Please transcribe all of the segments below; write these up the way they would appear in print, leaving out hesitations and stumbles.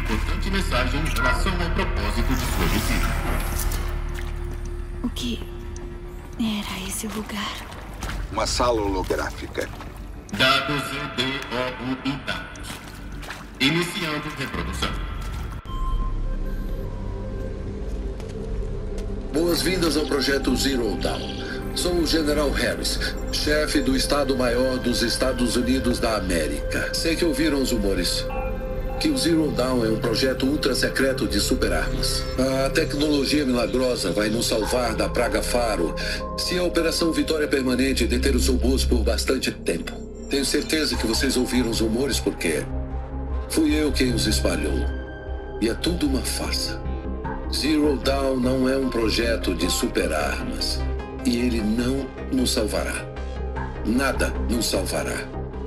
importante mensagem em relação ao propósito de sua visita. O que era esse lugar? Uma sala holográfica. Dados EDOU e dados. Iniciando reprodução. Boas-vindas ao projeto Zero Dawn. Sou o General Harris, chefe do Estado-Maior dos Estados Unidos da América. Sei que ouviram os rumores que o Zero Dawn é um projeto ultra-secreto de superarmas. A tecnologia milagrosa vai nos salvar da Praga Faro se a Operação Vitória Permanente deter os robôs por bastante tempo. Tenho certeza que vocês ouviram os rumores porque fui eu quem os espalhou. E é tudo uma farsa. Zero Dawn não é um projeto de superarmas. E ele não nos salvará. Nada nos salvará.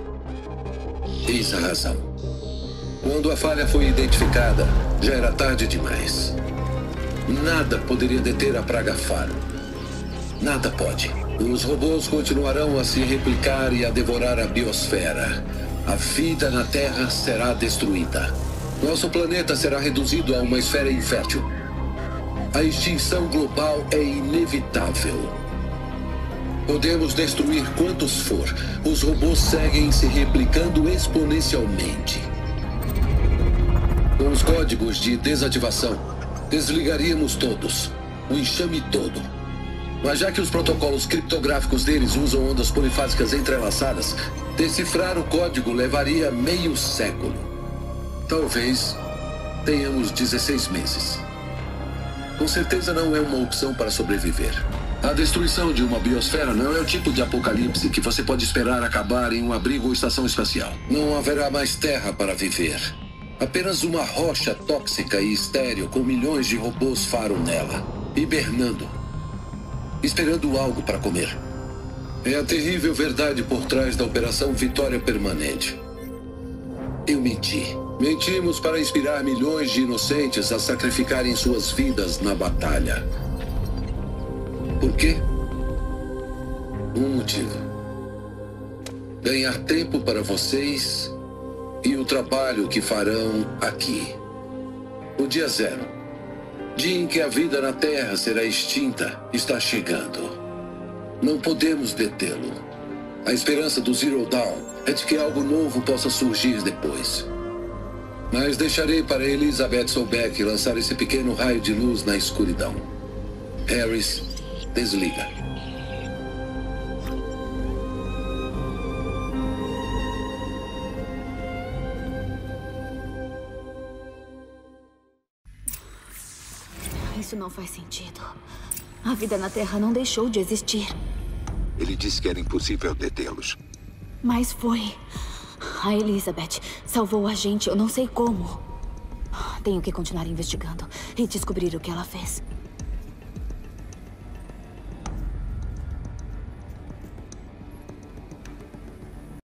Eis a razão. Quando a falha foi identificada, já era tarde demais. Nada poderia deter a Praga Faro. Nada pode. Os robôs continuarão a se replicar e a devorar a biosfera. A vida na Terra será destruída. Nosso planeta será reduzido a uma esfera infértil. A extinção global é inevitável. Podemos destruir quantos for. Os robôs seguem se replicando exponencialmente. Com os códigos de desativação, desligaríamos todos. O enxame todo. Mas já que os protocolos criptográficos deles usam ondas polifásicas entrelaçadas, decifrar o código levaria meio século. Talvez tenhamos 16 meses. Com certeza não é uma opção para sobreviver. A destruição de uma biosfera não é o tipo de apocalipse que você pode esperar acabar em um abrigo ou estação espacial. Não haverá mais terra para viver. Apenas uma rocha tóxica e estéril com milhões de robôs faro nela, hibernando, esperando algo para comer. É a terrível verdade por trás da Operação Vitória Permanente. Eu menti. Mentimos para inspirar milhões de inocentes a sacrificarem suas vidas na batalha. Por quê? Um motivo. Ganhar tempo para vocês e o trabalho que farão aqui. O dia zero. Dia em que a vida na Terra será extinta, está chegando. Não podemos detê-lo. A esperança do Zero Dawn é de que algo novo possa surgir depois. Mas deixarei para Elizabeth Sobeck lançar esse pequeno raio de luz na escuridão. Harris, desliga. Isso não faz sentido. A vida na Terra não deixou de existir. Ele disse que era impossível detê-los. Mas foi. A Elizabeth salvou a gente, eu não sei como. Tenho que continuar investigando e descobrir o que ela fez.